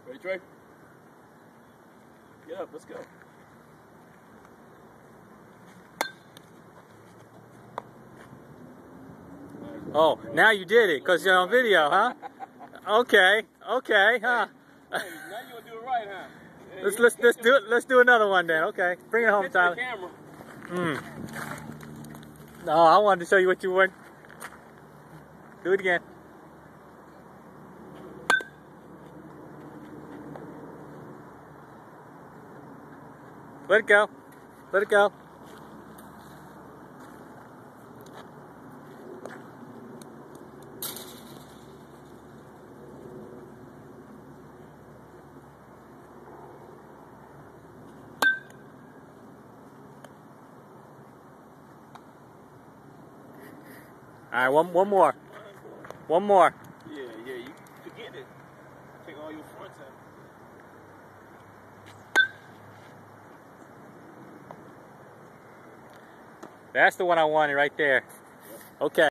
Ready, Trae? Get up, let's go. Oh, now you did it because you're on video, huh? Okay, okay, huh? Now you gonna do it right, huh? Yeah, Let's do it. Let's do another one then. Okay, bring it home, Get Tyler. the camera. No, I wanted to show you what you would. Do it again. Let it go. Let it go. All right, one more. One more. Yeah, you forget it. Take all your fronts out. That's the one I wanted right there. Okay.